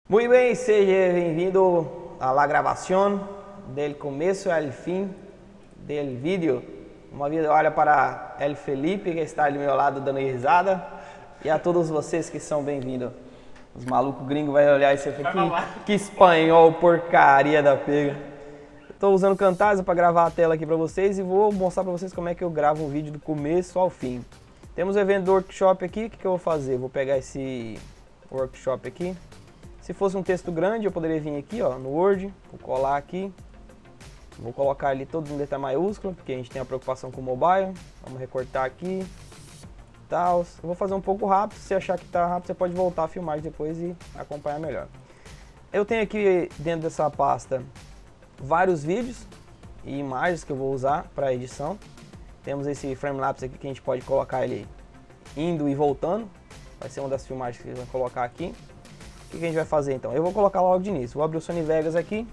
Muy bien, seja bem-vindo a la grabación del começo al fin del vídeo. Uma vez olha para el Felipe, que está ali ao meu lado dando risada, e a todos vocês que são bem-vindos. Os malucos gringos vão olhar isso aqui, que espanhol porcaria da pega. Estou usando Camtasia para gravar a tela aqui para vocês e vou mostrar para vocês como é que eu gravo um vídeo do começo ao fim. Temos o evento do workshop aqui, o que eu vou fazer? Vou pegar esse workshop aqui. Se fosse um texto grande, eu poderia vir aqui, ó, no Word, vou colar aqui, vou colocar ali todos em letra maiúscula, porque a gente tem a preocupação com o mobile. Vamos recortar aqui, tal. Eu vou fazer um pouco rápido, se achar que tá rápido, você pode voltar a filmar depois e acompanhar melhor. Eu tenho aqui dentro dessa pasta vários vídeos e imagens que eu vou usar para edição. Temos esse frame-lapse aqui que a gente pode colocar ele indo e voltando, vai ser uma das filmagens que a gente vai colocar aqui. O que a gente vai fazer então? Eu vou colocar logo de início. Vou abrir o Sony Vegas aqui.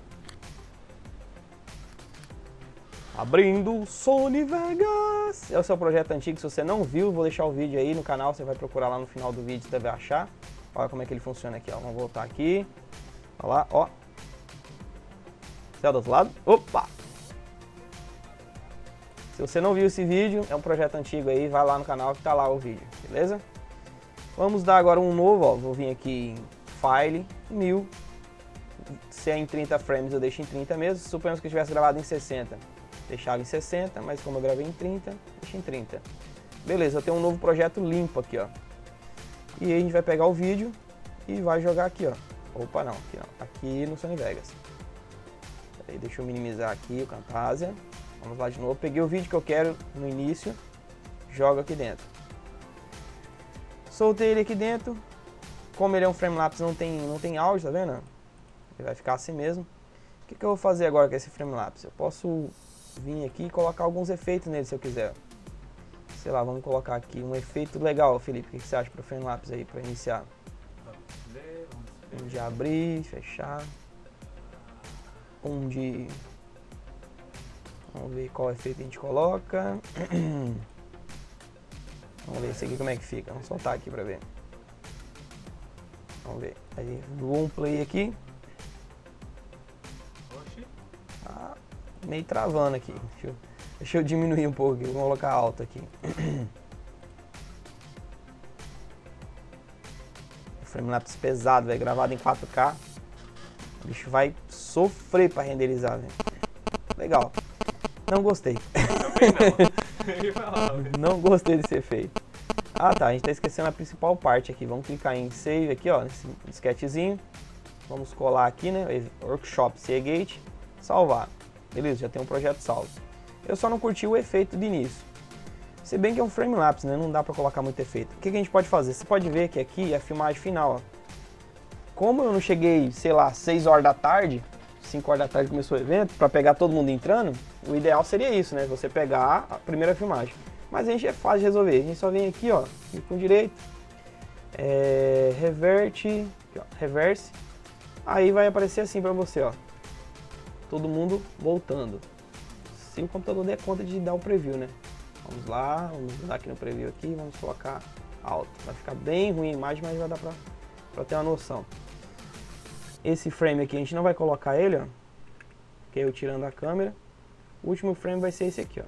Abrindo o Sony Vegas. É o seu projeto antigo. Se você não viu, vou deixar o vídeo aí no canal. Você vai procurar lá no final do vídeo, você deve achar. Olha como é que ele funciona aqui, ó. Vamos voltar aqui. Olha lá, ó. Você é do outro lado? Opa! Se você não viu esse vídeo, é um projeto antigo aí. Vai lá no canal que tá lá o vídeo, beleza? Vamos dar agora um novo, ó. Vou vir aqui em File, 1000, se é em 30 frames eu deixo em 30 mesmo, suponhamos que eu tivesse gravado em 60, deixava em 60, mas como eu gravei em 30, deixo em 30. Beleza, eu tenho um novo projeto limpo aqui, ó. E aí a gente vai pegar o vídeo e vai jogar aqui, ó. Opa, não, aqui não, aqui no Sony Vegas. Aí deixa eu minimizar aqui o Camtasia. Vamos lá de novo, peguei o vídeo que eu quero no início, jogo aqui dentro. Soltei ele aqui dentro. Como ele é um frame-lapse, não tem áudio, tá vendo? Ele vai ficar assim mesmo. O que eu vou fazer agora com esse frame-lapse? Eu posso vir aqui e colocar alguns efeitos nele se eu quiser. Sei lá, vamos colocar aqui um efeito legal, Felipe. O que você acha para o frame-lapse aí, para iniciar? Um de abrir, fechar. Um de... Vamos ver qual efeito a gente coloca. Vamos ver esse aqui como é que fica. Vamos soltar aqui para ver. Vamos ver. Aí dou um play aqui. Ah, meio travando aqui. Deixa eu diminuir um pouco aqui. Vou colocar alto aqui. Frame-lapse pesado, velho. Gravado em 4K. O bicho vai sofrer para renderizar, velho. Legal. Não gostei. Não gostei desse efeito. Ah tá, a gente tá esquecendo a principal parte aqui. Vamos clicar em Save aqui, ó, nesse sketchzinho. Vamos colar aqui, né, Workshop Seagate, salvar. Beleza, já tem um projeto salvo. Eu só não curti o efeito de início. Se bem que é um frame-lapse, né, não dá pra colocar muito efeito. O que a gente pode fazer? Você pode ver que aqui é a filmagem final, ó. Como eu não cheguei, sei lá, 6 horas da tarde, 5 horas da tarde começou o evento, pra pegar todo mundo entrando, o ideal seria isso, né, você pegar a primeira filmagem. Mas a gente é fácil de resolver, a gente só vem aqui, ó, com direito, reverte, aqui, ó, reverse, aí vai aparecer assim pra você, ó, todo mundo voltando, se o computador der conta de dar o preview, né, vamos lá, vamos dar aqui no preview aqui, vamos colocar alto, vai ficar bem ruim a imagem, mas vai dar pra ter uma noção. Esse frame aqui a gente não vai colocar ele, ó, que é eu tirando a câmera, o último frame vai ser esse aqui, ó.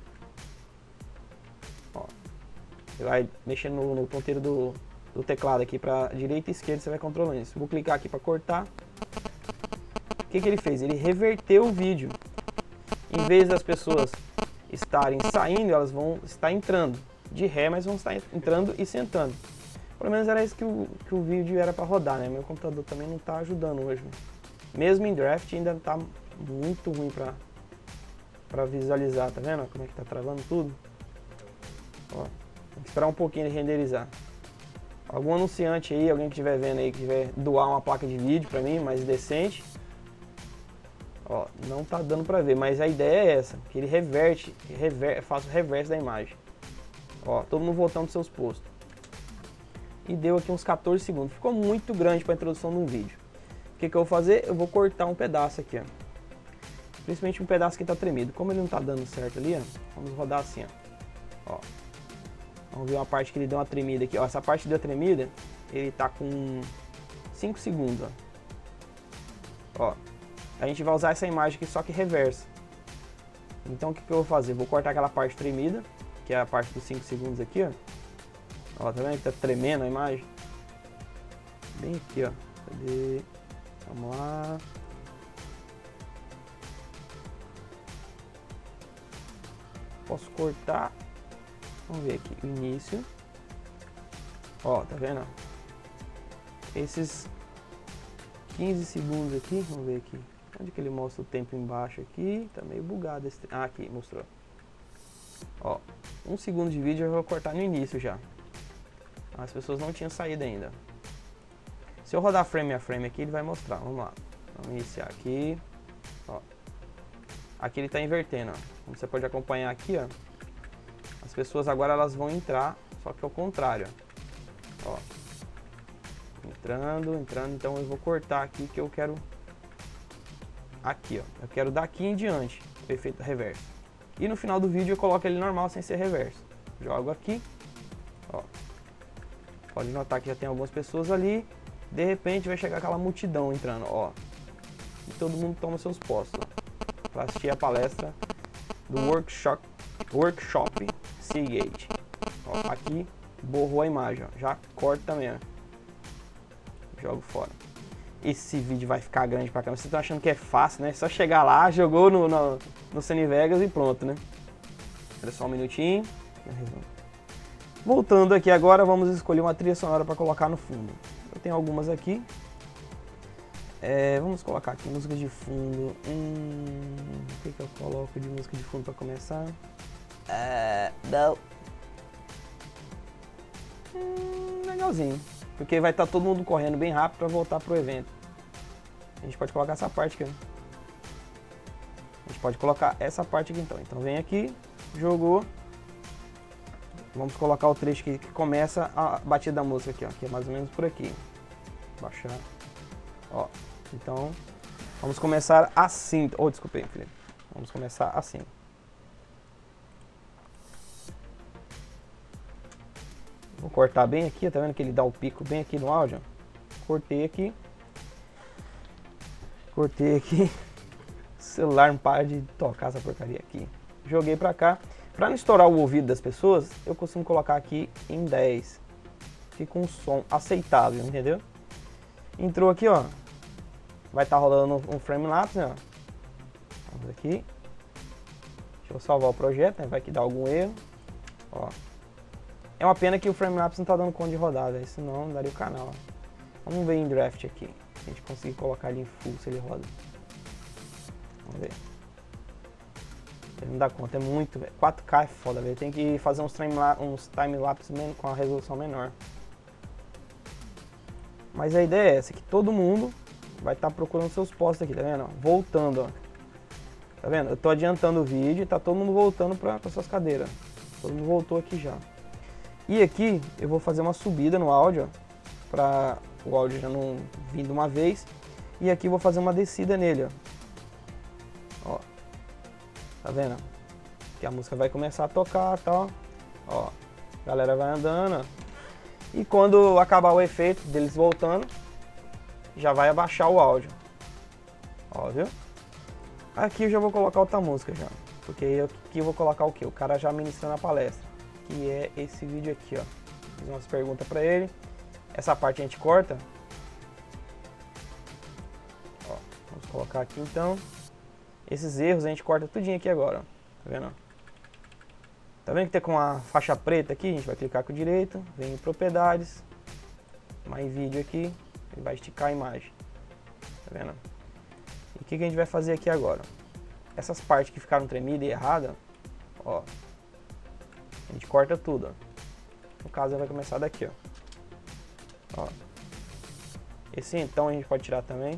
Você vai mexendo no ponteiro do teclado aqui para direita e esquerda, você vai controlando isso. Vou clicar aqui para cortar. O que ele fez? Ele reverteu o vídeo. Em vez das pessoas estarem saindo, elas vão estar entrando. De ré, mas vão estar entrando e sentando. Pelo menos era isso que o vídeo era para rodar, né? Meu computador também não está ajudando hoje. Mesmo em draft ainda está muito ruim para visualizar, tá vendo? Como é que tá travando tudo? Ó. Tem que esperar um pouquinho de renderizar. Algum anunciante aí, alguém que estiver vendo aí, que quiser doar uma placa de vídeo pra mim, mais decente. Ó, não tá dando pra ver, mas a ideia é essa, que ele faça o reverso da imagem. Ó, todo mundo voltando dos seus postos. E deu aqui uns 14 segundos. Ficou muito grande pra introdução de um vídeo. O que eu vou fazer? Eu vou cortar um pedaço aqui, ó. Principalmente um pedaço que tá tremido. Como ele não tá dando certo ali, ó, vamos rodar assim, ó. Vamos ver uma parte que ele deu uma tremida aqui. Ó, essa parte que deu tremida, ele tá com 5 segundos, ó. Ó, a gente vai usar essa imagem aqui só que reversa. Então o que eu vou fazer? Vou cortar aquela parte tremida, que é a parte dos 5 segundos aqui, ó. Ó, tá vendo que tá tremendo a imagem? Bem aqui, ó. Cadê? Vamos lá. Posso cortar. Vamos ver aqui, o início. Ó, tá vendo? Esses 15 segundos aqui, vamos ver aqui. Onde que ele mostra o tempo embaixo aqui? Tá meio bugado esse... Ah, aqui, mostrou. Ó, 1 segundo de vídeo eu vou cortar no início já. As pessoas não tinham saído ainda. Se eu rodar frame a frame aqui, ele vai mostrar. Vamos lá. Vamos iniciar aqui. Ó. Aqui ele tá invertendo, ó. Como você pode acompanhar aqui, ó. As pessoas agora elas vão entrar, só que ao contrário, ó. Entrando. Então eu vou cortar aqui que eu quero... Aqui, ó. Eu quero daqui em diante o efeito reverso. E no final do vídeo eu coloco ele normal sem ser reverso. Jogo aqui. Ó. Pode notar que já tem algumas pessoas ali. De repente vai chegar aquela multidão entrando, ó. E todo mundo toma seus postos para assistir a palestra do workshop Seagate. Ó, aqui borrou a imagem, ó. Já corta também, ó. Jogo fora. Esse vídeo vai ficar grande pra caramba. Vocês estão achando que é fácil, né? Só chegar lá, jogou no Sony Vegas e pronto, né? Espera só um minutinho. Voltando aqui agora, vamos escolher uma trilha sonora para colocar no fundo. Eu tenho algumas aqui. Vamos colocar aqui música de fundo. O que eu coloco de música de fundo para começar? Não. Legalzinho. Porque vai estar todo mundo correndo bem rápido para voltar pro evento. A gente pode colocar essa parte aqui. A gente pode colocar essa parte aqui então. Então vem aqui, jogou. Vamos colocar o trecho que começa a batida da música aqui, ó. Que é mais ou menos por aqui. Baixar. Ó. Então, vamos começar assim. Oh, desculpa aí, Felipe. Vamos começar assim. Vou cortar bem aqui, tá vendo que ele dá o pico bem aqui no áudio? Cortei aqui. Cortei aqui. O celular não para de tocar essa porcaria aqui. Joguei pra cá. Pra não estourar o ouvido das pessoas, eu costumo colocar aqui em 10. Fica um som aceitável, entendeu? Entrou aqui, ó. Vai estar rolando um frame lapse, né? Vamos aqui. Deixa eu salvar o projeto, né? Vai que dá algum erro. Ó. É uma pena que o frame lapse não tá dando conta de rodar, velho. Senão daria o canal. Ó. Vamos ver em draft aqui. Se a gente conseguir colocar ele em full, se ele roda. Vamos ver. Ele não dá conta, é muito, velho. 4K é foda, velho. Tem que fazer uns time-lapse com a resolução menor. Mas a ideia é essa, que todo mundo vai estar procurando seus postos aqui, tá vendo? Voltando, ó. Tá vendo? Eu tô adiantando o vídeo e tá todo mundo voltando para suas cadeiras. Todo mundo voltou aqui já. E aqui eu vou fazer uma subida no áudio, ó, para o áudio já não vir de uma vez. E aqui eu vou fazer uma descida nele, ó. Ó. Tá vendo? Que a música vai começar a tocar e tal. Ó. A galera vai andando, ó. E quando acabar o efeito deles voltando, já vai abaixar o áudio. Ó, viu? Aqui eu já vou colocar outra música já. Porque aqui eu vou colocar o que? O cara já ministrando a palestra. Que é esse vídeo aqui, ó. Fiz umas perguntas pra ele. Essa parte a gente corta. Ó, vamos colocar aqui então. Esses erros a gente corta tudinho aqui agora, ó. Tá vendo? Tá vendo que tem com a faixa preta aqui? A gente vai clicar com o direito, vem em propriedades, mais vídeo aqui, ele vai esticar a imagem. Tá vendo? E o que a gente vai fazer aqui agora? Essas partes que ficaram tremidas e erradas, ó, a gente corta tudo, ó. No caso, vai começar daqui, ó. Esse então a gente pode tirar também.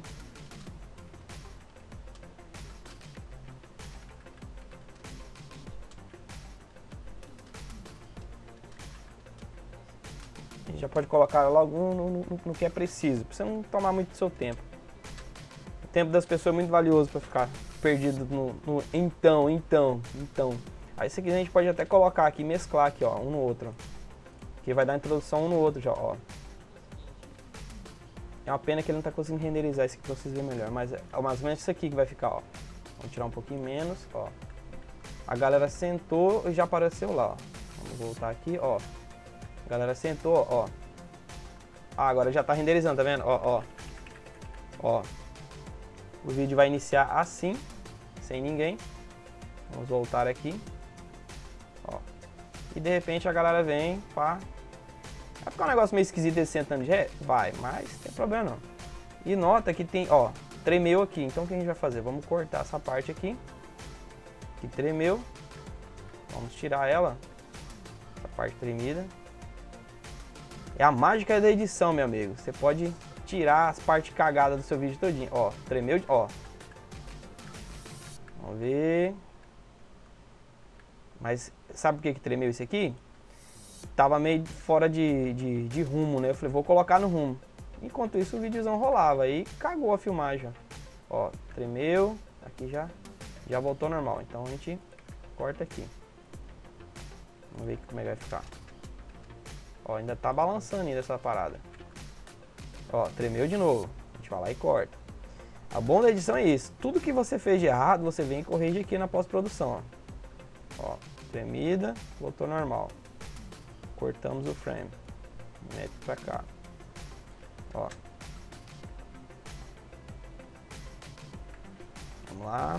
Já pode colocar logo no que é preciso, pra você não tomar muito do seu tempo. O tempo das pessoas é muito valioso para ficar perdido no então. Aí se quiser a gente pode até colocar aqui, mesclar aqui, ó, um no outro. Que vai dar introdução um no outro já, ó. É uma pena que ele não tá conseguindo renderizar isso aqui pra vocês verem melhor. Mas é mais ou menos isso aqui que vai ficar, ó. Vamos tirar um pouquinho menos, ó. A galera sentou e já apareceu lá, ó. Vamos voltar aqui, ó. A galera sentou, ó. Ah, agora já tá renderizando, tá vendo? Ó, ó. Ó. O vídeo vai iniciar assim, sem ninguém. Vamos voltar aqui. Ó. E de repente a galera vem, pá. Vai ficar um negócio meio esquisito esse sentando de ré? Vai, mas não tem problema não. E nota que tem, ó, tremeu aqui. Então o que a gente vai fazer? Vamos cortar essa parte aqui. Que tremeu. Vamos tirar ela. Essa parte tremida. É a mágica da edição, meu amigo. Você pode tirar as partes cagadas do seu vídeo todinho. Ó, tremeu, ó. Vamos ver. Mas sabe por que tremeu isso aqui? Tava meio fora de rumo, né? Eu falei, vou colocar no rumo. Enquanto isso o videozão rolava. Aí cagou a filmagem, ó. Ó, tremeu. Aqui já voltou normal. Então a gente corta aqui. Vamos ver como é que vai ficar. Ó, ainda tá balançando ainda essa parada. Ó, tremeu de novo. A gente vai lá e corta. A bom da edição é isso. Tudo que você fez de errado, você vem e corrige aqui na pós-produção, ó. Ó, tremida, voltou normal. Cortamos o frame. Mete pra cá. Ó. Vamos lá.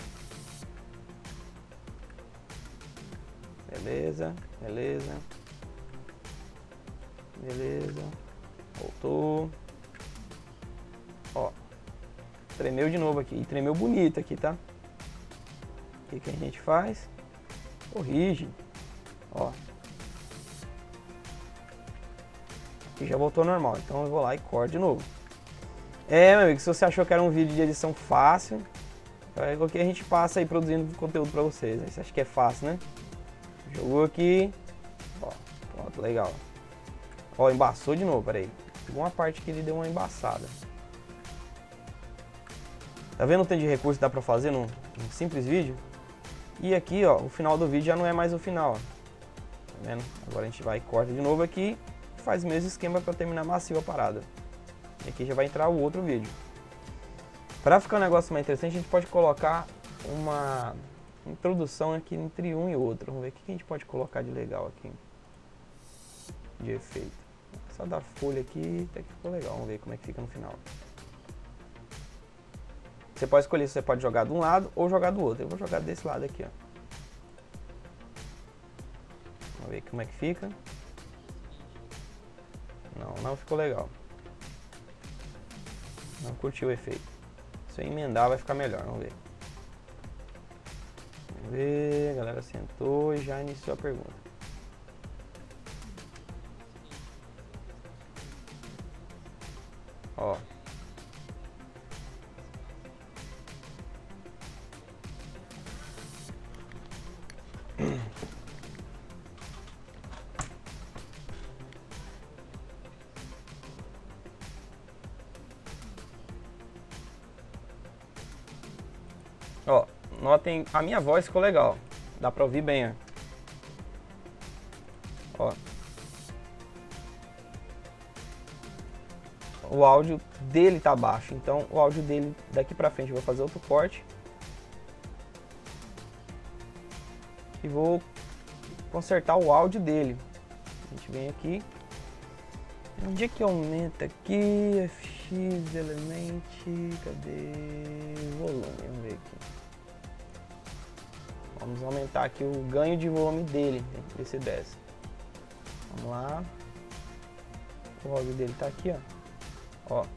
Beleza, beleza. Beleza. Voltou. Ó. Tremeu de novo aqui. E tremeu bonito aqui, tá? O que a gente faz? Corrige. Ó. Aqui já voltou normal. Então eu vou lá e corto de novo. É, meu amigo, se você achou que era um vídeo de edição fácil, é o que a gente passa aí produzindo conteúdo pra vocês. Você acha que é fácil, né? Jogou aqui. Ó, pronto, legal. Ó, embaçou de novo, peraí. Tem uma parte que ele deu uma embaçada. Tá vendo o tanto de recurso que dá pra fazer num simples vídeo? E aqui, ó, o final do vídeo já não é mais o final, ó. Tá vendo? Agora a gente vai e corta de novo aqui. Faz o mesmo esquema pra terminar macio a parada. E aqui já vai entrar o outro vídeo. Pra ficar um negócio mais interessante, a gente pode colocar uma introdução aqui entre um e outro. Vamos ver o que a gente pode colocar de legal aqui. De efeito. Só dar folha aqui, até que ficou legal. Vamos ver como é que fica no final. Você pode escolher se você pode jogar de um lado ou jogar do outro. Eu vou jogar desse lado aqui, ó. Vamos ver como é que fica. Não ficou legal. Não curtiu o efeito. Se eu emendar vai ficar melhor, vamos ver. Vamos ver, a galera sentou e já iniciou a pergunta. Ó. Ó, notem, a minha voz ficou legal. Dá pra ouvir bem, ó. O áudio dele tá baixo, então o áudio dele daqui pra frente eu vou fazer outro corte. E vou consertar o áudio dele. A gente vem aqui. Onde é que aumenta aqui? FX, Element, cadê? Volume, vamos ver aqui. Vamos aumentar aqui o ganho de volume dele, ver se desce. Vamos lá. O áudio dele tá aqui, ó. Ó.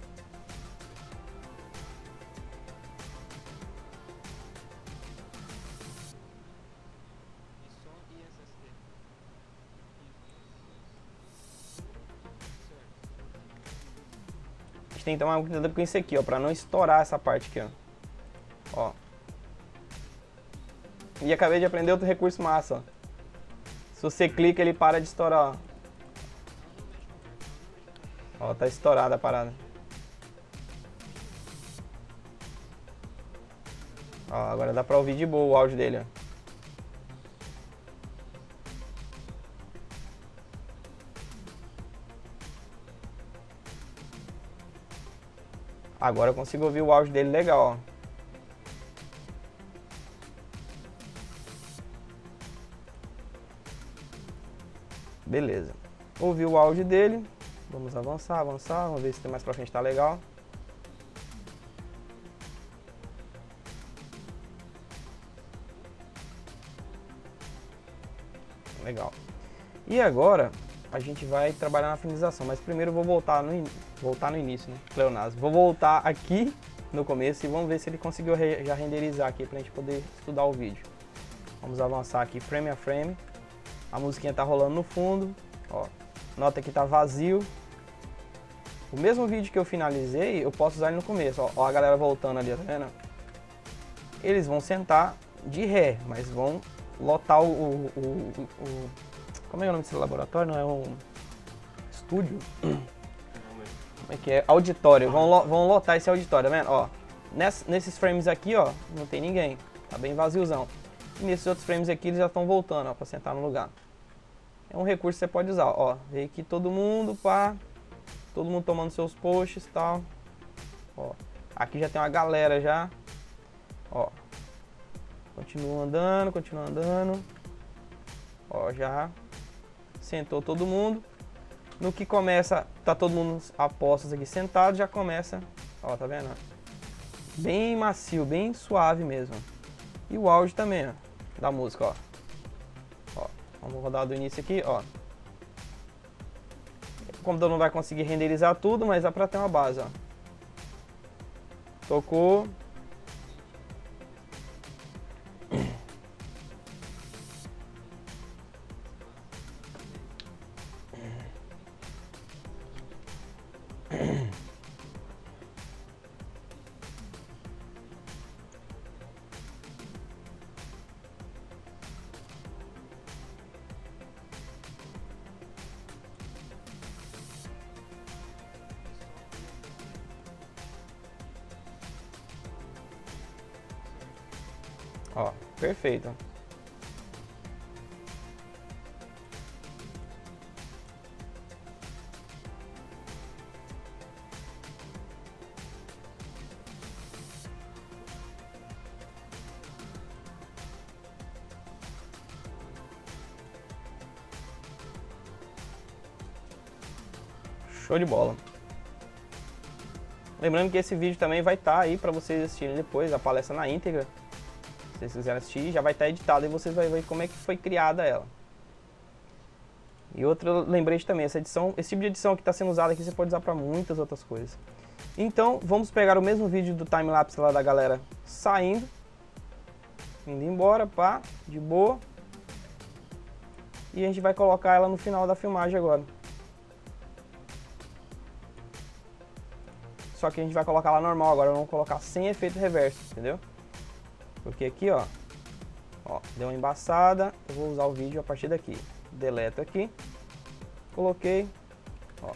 A gente tem que tomar cuidado com isso aqui, ó, pra não estourar essa parte aqui, ó. Ó. E acabei de aprender outro recurso massa, ó. Se você clica, ele para de estourar, ó. Ó, tá estourada a parada. Ó, agora dá pra ouvir de boa o áudio dele, ó. Agora eu consigo ouvir o áudio dele legal, ó. Beleza. Ouvi o áudio dele. Vamos avançar. Vamos ver se mais pra frente tá legal. Legal. E agora a gente vai trabalhar na finalização, mas primeiro eu vou voltar no início, né? Pleonasmo. Vou voltar aqui no começo e vamos ver se ele conseguiu já renderizar aqui pra gente poder estudar o vídeo. Vamos avançar aqui frame a frame. A musiquinha tá rolando no fundo, ó. Nota que tá vazio. O mesmo vídeo que eu finalizei, eu posso usar ele no começo, ó. Ó a galera voltando ali, tá vendo? Eles vão sentar de ré, mas vão lotar como é o nome desse laboratório? Não é um estúdio? Como é que é? Auditório. Vão lotar esse auditório, tá vendo? Ó, nesses frames aqui, ó, não tem ninguém. Tá bem vaziozão. E nesses outros frames aqui, eles já estão voltando, ó, pra sentar no lugar. É um recurso que você pode usar, ó. Vem aqui todo mundo, pá. Todo mundo tomando seus posts e tal. Ó, aqui já tem uma galera já. Ó. Continua andando. Ó, já sentou todo mundo. No que começa, tá todo mundo a postos aqui sentado, já começa, ó, tá vendo? Bem macio, bem suave mesmo. E o áudio também, ó, da música, ó. Ó, vamos rodar do início aqui, ó. O computador não vai conseguir renderizar tudo, mas dá pra ter uma base, ó. Tocou. Ó, perfeito. Show de bola. Lembrando que esse vídeo também vai estar aí para vocês assistirem depois, a palestra na íntegra. Se vocês quiserem assistir, já vai estar editado e vocês vão ver como é que foi criada ela. E outro lembrete também, esse tipo de edição que está sendo usada aqui, você pode usar para muitas outras coisas. Então, vamos pegar o mesmo vídeo do time-lapse lá da galera saindo, indo embora, pá, de boa. E a gente vai colocar ela no final da filmagem agora. Só que a gente vai colocar ela normal agora, vamos colocar sem efeito reverso, entendeu? Porque aqui, ó, deu uma embaçada, eu vou usar o vídeo a partir daqui. Deleto aqui, coloquei, ó.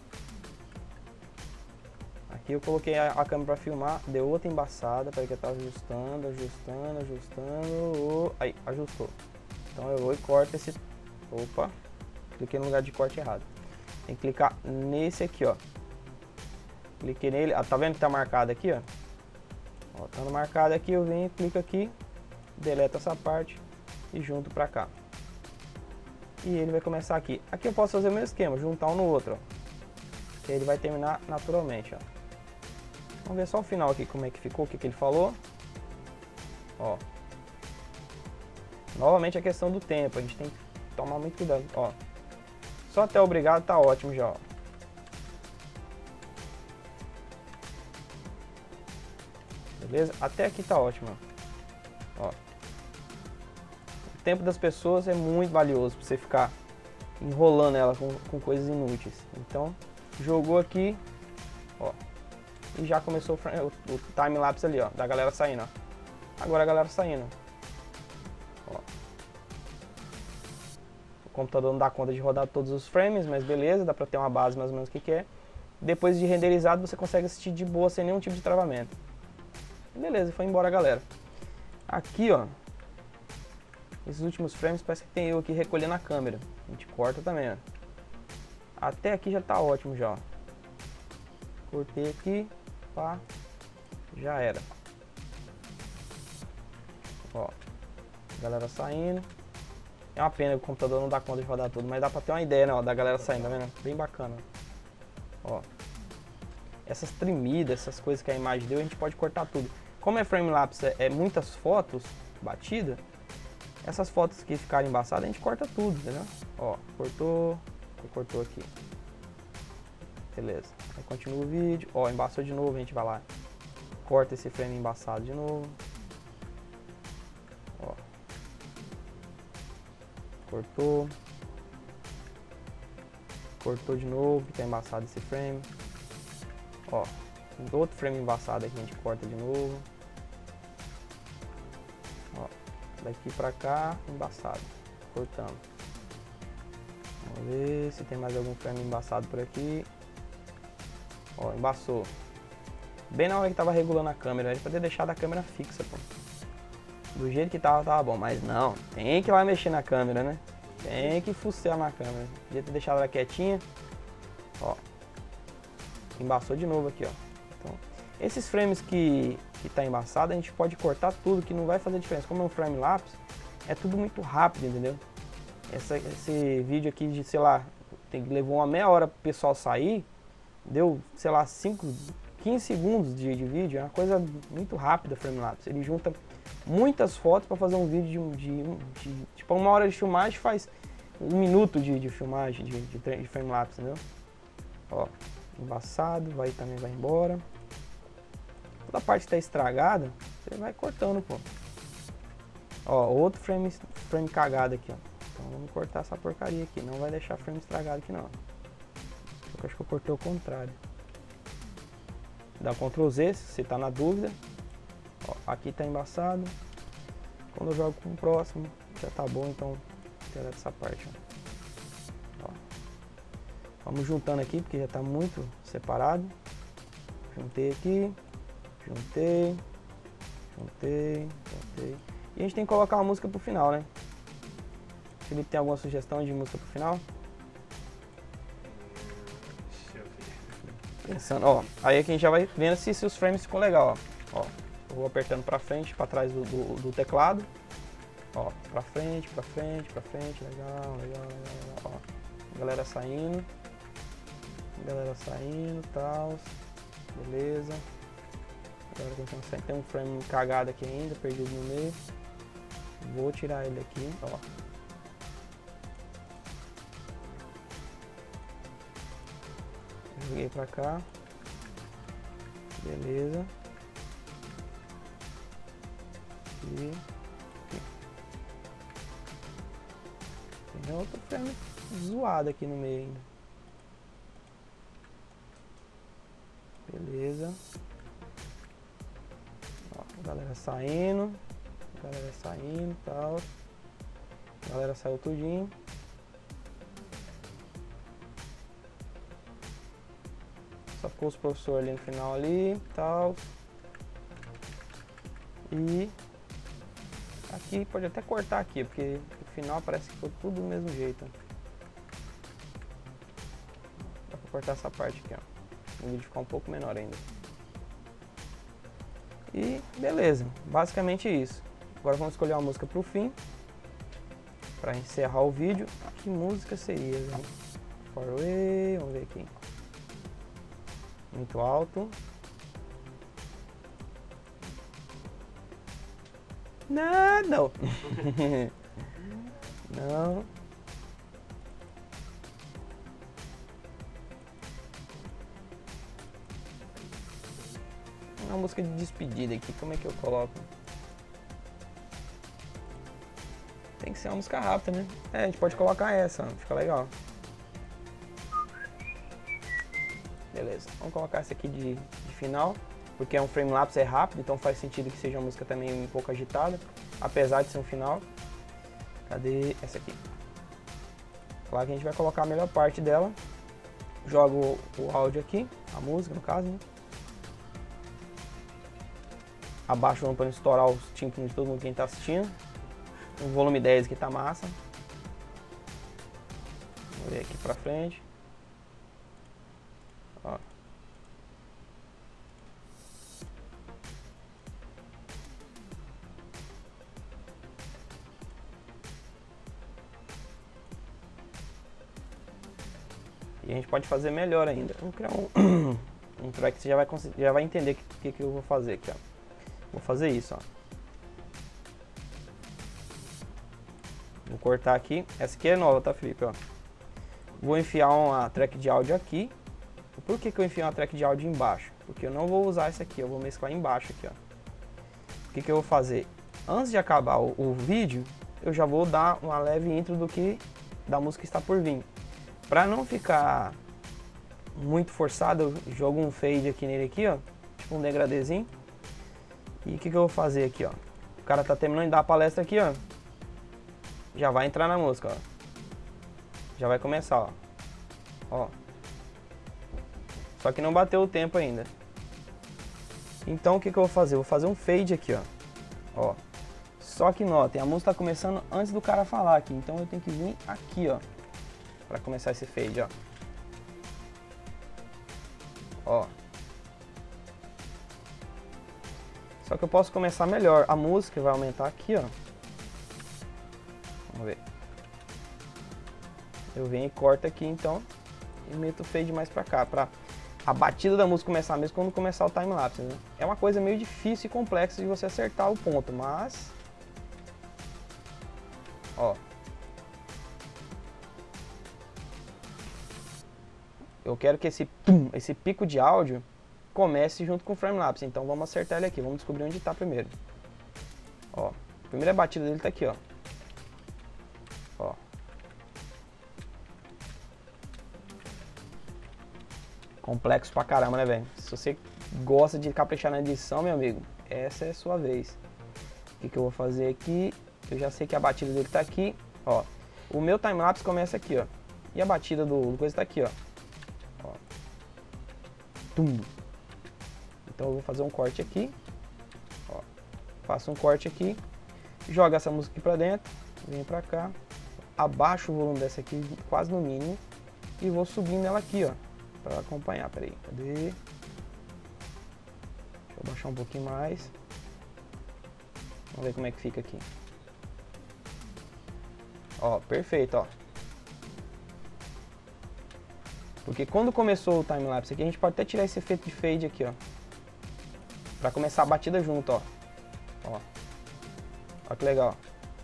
Aqui eu coloquei a câmera para filmar, deu outra embaçada, peraí que eu tava ajustando, aí, ajustou. Então eu vou e corto esse, opa, cliquei no lugar de corte errado. Tem que clicar nesse aqui, ó. Cliquei nele, tá vendo que tá marcado aqui, ó? Ó, tá marcado aqui, eu venho, clico aqui, deleto essa parte e junto pra cá. E ele vai começar aqui. Aqui eu posso fazer o mesmo esquema, juntar um no outro, ó. Que ele vai terminar naturalmente, ó. Vamos ver só o final aqui, como é que ficou, o que ele falou. Ó. Novamente a questão do tempo, a gente tem que tomar muito cuidado, ó. Só até obrigado tá ótimo já, ó. Beleza? Até aqui tá ótimo, ó. O tempo das pessoas é muito valioso pra você ficar enrolando ela com coisas inúteis. Então, jogou aqui, ó. E já começou o time-lapse ali, ó, da galera saindo, ó. Agora a galera saindo. Ó. O computador não dá conta de rodar todos os frames, mas beleza, dá pra ter uma base mais ou menos o que é. Depois de renderizado, você consegue assistir de boa, sem nenhum tipo de travamento. Beleza, foi embora a galera. Aqui, ó, esses últimos frames parece que tem eu aqui recolhendo a câmera. A gente corta também, ó. Até aqui já tá ótimo já, ó. Cortei aqui, pá. Já era. Ó, galera saindo. É uma pena que o computador não dá conta de rodar tudo, mas dá pra ter uma ideia, né, ó, da galera saindo, tá vendo? Bem bacana. Ó. Essas tremidas, essas coisas que a imagem deu, a gente pode cortar tudo. Como é frame-lapse, é muitas fotos batidas, essas fotos que ficarem embaçadas, a gente corta tudo, entendeu? Ó, cortou aqui. Beleza. Aí continua o vídeo. Ó, embaçou de novo, a gente vai lá. Corta esse frame embaçado de novo. Ó. Cortou. Cortou de novo, que tá embaçado esse frame. Ó, outro frame embaçado aqui a gente corta de novo. Ó, daqui pra cá, embaçado. Cortando. Vamos ver se tem mais algum frame embaçado por aqui. Ó, embaçou. Bem na hora que tava regulando a câmera, era pra ter deixado a câmera fixa, pô. Do jeito que tava bom, mas não, tem que ir lá mexer na câmera, né? Tem que fuçar na câmera. Podia ter deixado ela quietinha. Ó. Embaçou de novo aqui, ó. Então, esses frames que tá embaçado, a gente pode cortar tudo, que não vai fazer diferença. Como é um frame lapse, é tudo muito rápido, entendeu? Esse vídeo aqui de, sei lá, levou uma meia hora pro pessoal sair, deu, sei lá, 15 segundos de vídeo, é uma coisa muito rápida, frame lapse. Ele junta muitas fotos para fazer um vídeo de tipo, uma hora de filmagem faz 1 minuto de filmagem de frame lapse, entendeu? Ó, embaçado, também vai embora. Toda a parte que tá estragada, você vai cortando, pô. Ó, outro frame cagado aqui, ó. Então vamos cortar essa porcaria aqui, não vai deixar frame estragado aqui não. Eu acho que eu cortei o contrário. Dá Ctrl Z se você tá na dúvida. Ó, aqui tá embaçado. Quando eu jogo com o próximo, já tá bom, então tirar essa parte, ó. Vamos juntando aqui, porque já tá muito separado. Juntei aqui, juntei. E a gente tem que colocar uma música pro final, né? Felipe, tem alguma sugestão de música pro final? Pensando, ó, aí aqui a gente já vai vendo se os frames ficam legal, ó. Eu vou apertando pra frente, pra trás do teclado. Ó, pra frente, legal. Ó, galera saindo, tal, beleza. Agora tentando sair, tem um frame cagado aqui ainda, perdido no meio. Vou tirar ele aqui, ó. Joguei pra cá. Beleza. E aqui. Tem outro frame zoado aqui no meio ainda. Beleza. Ó, galera saindo e tal. Galera saiu tudinho. Só ficou os professores ali no final ali e tal. E aqui pode até cortar aqui, porque no final parece que ficou tudo do mesmo jeito. Dá pra cortar essa parte aqui, ó. O vídeo ficar um pouco menor ainda. E beleza, basicamente isso. Agora vamos escolher uma música pro fim, pra encerrar o vídeo. Que música seria, né? Far Away, vamos ver aqui. Muito alto. Não. Não. Uma música de despedida aqui, como é que eu coloco? Tem que ser uma música rápida, né? É, a gente pode colocar essa, fica legal. Beleza, vamos colocar essa aqui de final, porque é um frame lapse, é rápido, então faz sentido que seja uma música também um pouco agitada, apesar de ser um final. Cadê essa aqui? Claro que a gente vai colocar a melhor parte dela. Jogo o áudio aqui, a música no caso, né? Abaixo para não estourar os tímpanos de todo mundo que está assistindo. O volume 10 aqui tá massa. Vou ver aqui pra frente. Ó. E a gente pode fazer melhor ainda. Vamos criar um track que você já vai entender o que eu vou fazer aqui, ó. Vou fazer isso, ó. Vou cortar aqui. Essa aqui é nova, tá, Felipe? Ó. Vou enfiar uma track de áudio aqui. Por que eu enfiei uma track de áudio embaixo? Porque eu não vou usar essa aqui, eu vou mesclar embaixo aqui, ó. O que eu vou fazer? Antes de acabar o vídeo, eu já vou dar uma leve intro da música que está por vir. Pra não ficar muito forçado, eu jogo um fade aqui nele aqui, ó. Tipo um degradezinho. E o que eu vou fazer aqui, ó? O cara tá terminando de dar a palestra aqui, ó. Já vai entrar na música, ó. Já vai começar, ó. Ó. Só que não bateu o tempo ainda. Então o que eu vou fazer? Eu vou fazer um fade aqui, ó. Ó. Só que notem, a música tá começando antes do cara falar aqui. Então eu tenho que vir aqui, ó. Pra começar esse fade, ó. Ó. Só que eu posso começar melhor. A música vai aumentar aqui, ó. Vamos ver. Eu venho e corto aqui, então. E meto o fade mais pra cá. Pra a batida da música começar mesmo quando começar o time-lapse, né? É uma coisa meio difícil e complexa de você acertar o ponto, mas... Ó. Eu quero que esse pico de áudio comece junto com o frame-lapse. Então vamos acertar ele aqui. Vamos descobrir onde está primeiro. Ó. A primeira batida dele tá aqui, ó. Ó. Complexo pra caramba, né, velho? Se você gosta de caprichar na edição, meu amigo, essa é a sua vez. O que eu vou fazer aqui? Eu já sei que a batida dele tá aqui, ó. O meu time-lapse começa aqui, ó. E a batida do coisa tá aqui, ó. Ó. Tum. Então eu vou fazer um corte aqui. Ó. Faço um corte aqui. Jogo essa música aqui pra dentro. Venho pra cá. Abaixo o volume dessa aqui, quase no mínimo. E vou subindo ela aqui, ó. Pra acompanhar, peraí, cadê? Deixa eu baixar um pouquinho mais. Vamos ver como é que fica aqui. Ó, perfeito, ó. Porque quando começou o time-lapse aqui, a gente pode até tirar esse efeito de fade aqui, ó. Pra começar a batida junto, ó. Ó. Ó que legal.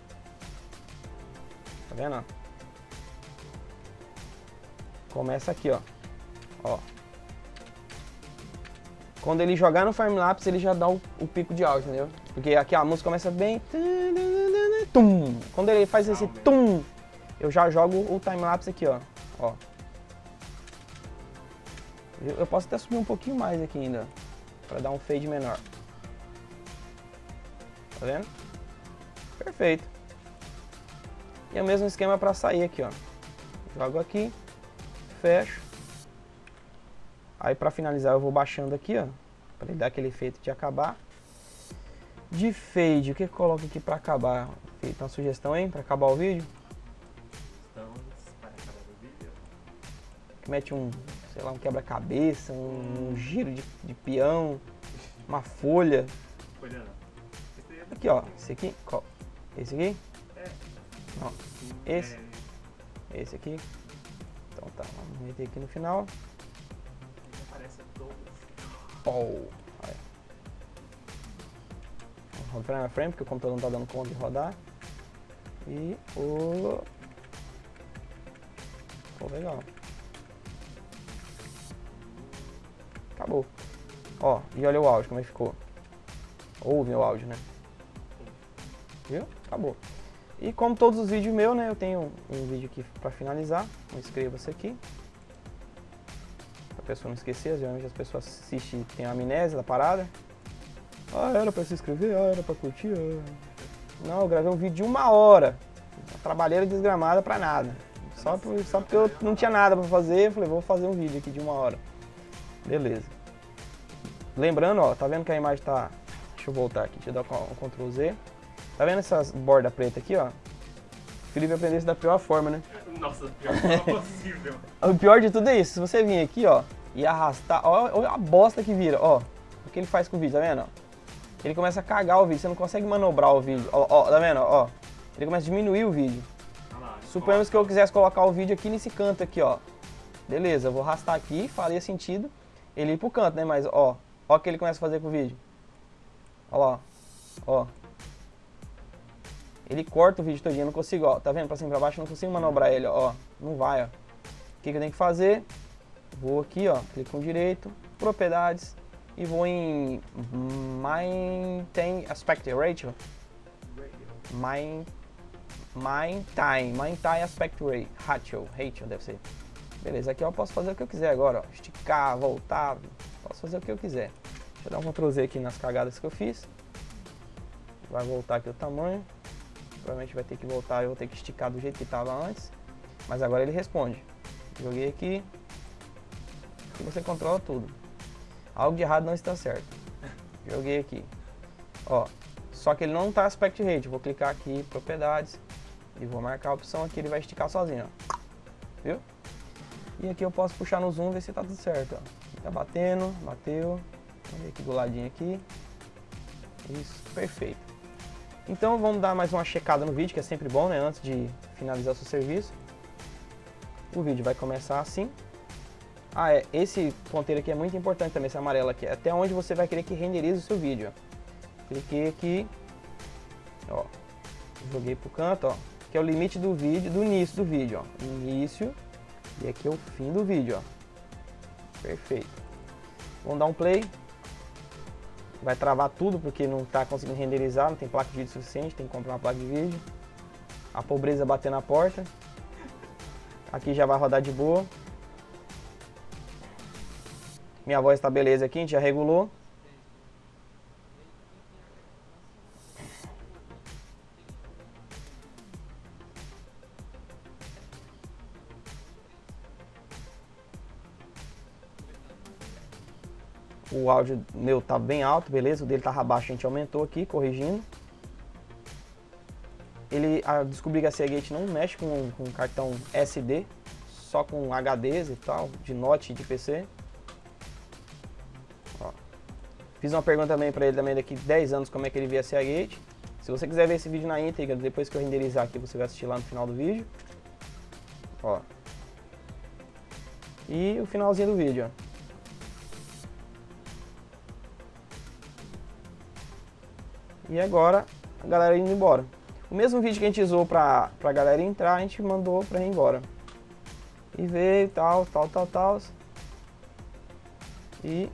Tá vendo, ó? Começa aqui, ó. Ó. Quando ele jogar no frame-lapse, ele já dá o pico de áudio, entendeu? Porque aqui a música começa bem... Tum. Quando ele faz esse tum, eu já jogo o time-lapse aqui, ó. Ó. Eu posso até subir um pouquinho mais aqui ainda, pra dar um fade menor. Tá vendo? Perfeito. E é o mesmo esquema pra sair aqui, ó. Jogo aqui, fecho. Aí pra finalizar eu vou baixando aqui, ó, pra ele dar aquele efeito de acabar. De fade, o que eu coloco aqui pra acabar? Feita uma sugestão, hein, pra acabar o vídeo? Estamos para acabar o vídeo. Que mete um, sei lá, um quebra-cabeça, um giro de peão, uma folha. Folha não. Aqui, ó, esse aqui, qual? Esse aqui? É. Não, esse? Esse aqui. Então tá, vamos meter aqui no final. Oh. Roda frame a frame, porque o computador não tá dando conta de rodar. E o... Ficou legal. Acabou. Ó, e olha o áudio, como é que ficou. Ouve o áudio, né? Viu? Acabou. E como todos os vídeos meus, né, eu tenho um vídeo aqui pra finalizar. Inscreva-se aqui. Pra pessoa não esquecer, geralmente as pessoas assistem, tem a amnésia da parada. Ah, era pra se inscrever, ah, era pra curtir. Ah. Não, eu gravei um vídeo de 1 hora. Uma trabalheira desgramada pra nada. Só porque eu não tinha nada pra fazer, eu falei, vou fazer um vídeo aqui de 1 hora. Beleza. Lembrando, ó, tá vendo que a imagem tá... Deixa eu voltar aqui, deixa eu dar um Ctrl Z. Tá vendo essas bordas pretas aqui, ó? O Felipe aprendeu isso da pior forma, né? Nossa, pior forma possível. O pior de tudo é isso, se você vir aqui, ó, e arrastar, ó, olha a bosta que vira, ó. O que ele faz com o vídeo, tá vendo? Ele começa a cagar o vídeo, você não consegue manobrar o vídeo, ó, tá vendo, ó. Ele começa a diminuir o vídeo. Suponhamos que eu quisesse colocar o vídeo aqui nesse canto aqui, ó. Beleza, eu vou arrastar aqui, faria sentido ele ir pro canto, né? Mas, ó o que ele começa a fazer com o vídeo. Ó lá, ó. Ele corta o vídeo todinho, eu não consigo, ó. Tá vendo? Pra cima e pra baixo, eu não consigo manobrar ele, ó. Não vai, ó. O que eu tenho que fazer? Vou aqui, ó. Clico com direito, propriedades. E vou em Maintain Aspect Ratio. Maintain Aspect Ratio. Deve ser. Beleza, aqui eu posso fazer o que eu quiser agora, ó. Esticar, voltar. Posso fazer o que eu quiser. Deixa eu dar um Ctrl Z aqui nas cagadas que eu fiz. Vai voltar aqui o tamanho. Provavelmente vai ter que voltar, eu vou ter que esticar do jeito que estava antes. Mas agora ele responde. Joguei aqui. E você controla tudo. Algo de errado não está certo. Joguei aqui. Ó, só que ele não está aspect ratio. Vou clicar aqui, propriedades. E vou marcar a opção aqui, ele vai esticar sozinho, ó. Viu? E aqui eu posso puxar no zoom e ver se tá tudo certo, ó. Tá batendo, bateu. Vamos ver aqui do ladinho aqui. Isso, perfeito. Então vamos dar mais uma checada no vídeo, que é sempre bom, né? Antes de finalizar o seu serviço. O vídeo vai começar assim. Ah, esse ponteiro aqui é muito importante também, esse amarelo aqui. Até onde você vai querer que renderize o seu vídeo, ó. Cliquei aqui. Ó. Joguei pro canto, ó. Que é o limite do vídeo, do início do vídeo, ó. Início. E aqui é o fim do vídeo, ó. Perfeito. Vamos dar um play. Vai travar tudo porque não está conseguindo renderizar, não tem placa de vídeo suficiente, tem que comprar uma placa de vídeo. A pobreza bater na porta. Aqui já vai rodar de boa. Minha voz está beleza aqui, a gente já regulou. O áudio meu tá bem alto, beleza? O dele tava baixo, a gente aumentou aqui, corrigindo. Descobri que a Seagate não mexe com cartão SD, só com HDs e tal, de Note e de PC. Ó. Fiz uma pergunta também para ele também daqui 10 anos como é que ele via a Seagate. Se você quiser ver esse vídeo na íntegra, depois que eu renderizar aqui, você vai assistir lá no final do vídeo. Ó. E o finalzinho do vídeo, ó. E agora a galera indo embora. O mesmo vídeo que a gente usou pra galera entrar, a gente mandou pra ir embora. E veio tal. E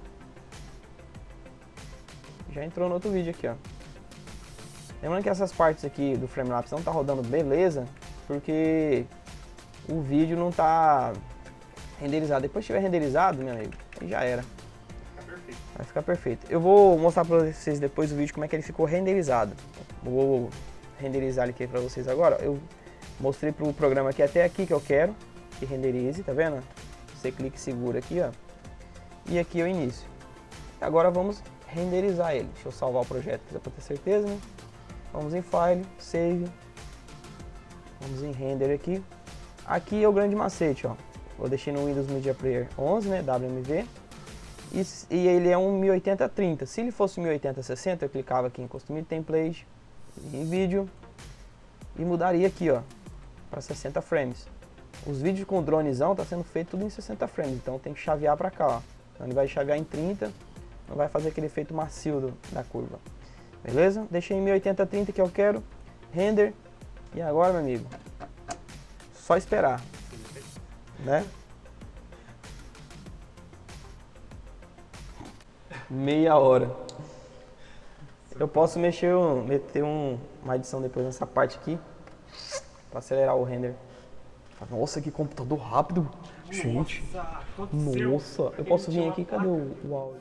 já entrou no outro vídeo aqui, ó. Lembrando que essas partes aqui do framelapse não tá rodando beleza, porque o vídeo não tá renderizado. Depois que estiver renderizado, meu amigo, aí já era. Vai ficar perfeito. Eu vou mostrar pra vocês depois do vídeo como é que ele ficou renderizado. Vou renderizar ele aqui pra vocês agora. Eu mostrei pro programa aqui até aqui que eu quero que renderize, tá vendo? Você clica e segura aqui, ó. E aqui é o início. Agora vamos renderizar ele. Deixa eu salvar o projeto aqui pra ter certeza, né? Vamos em File, Save. Vamos em Render aqui. Aqui é o grande macete, ó. Eu deixei no Windows Media Player 11, né? WMV. E ele é um 1080-30. Se ele fosse 1080-60, eu clicava aqui em Custom Template, em vídeo, e mudaria aqui, ó, para 60 frames. Os vídeos com o dronezão tá sendo feito tudo em 60 frames, então tem que chavear para cá, ó. Então ele vai chavear em 30, não vai fazer aquele efeito macio da curva. Beleza? Deixei em 1080-30 que eu quero, render, e agora, meu amigo, só esperar, né? Meia hora. Eu posso meter uma edição depois nessa parte aqui para acelerar o render. Nossa, que computador rápido. Gente. Nossa. Eu posso vir aqui, cadê o áudio?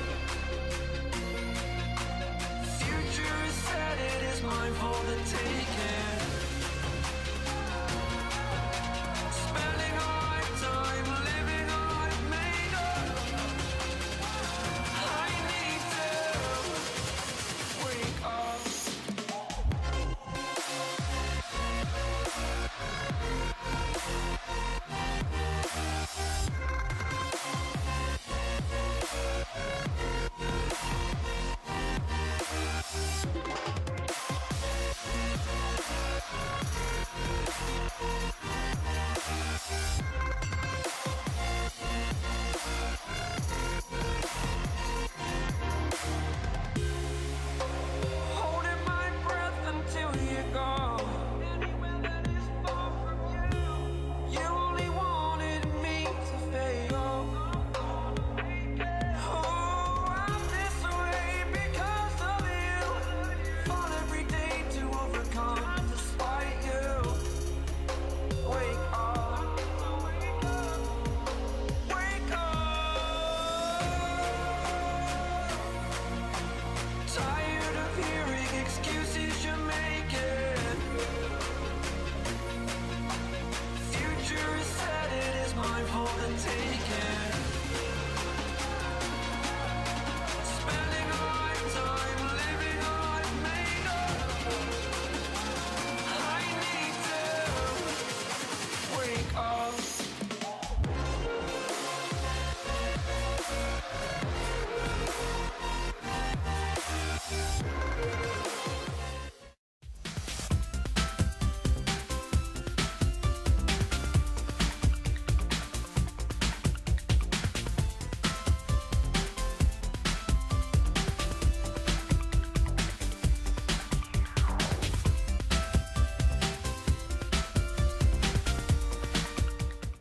Future is set, it is mine for the taking.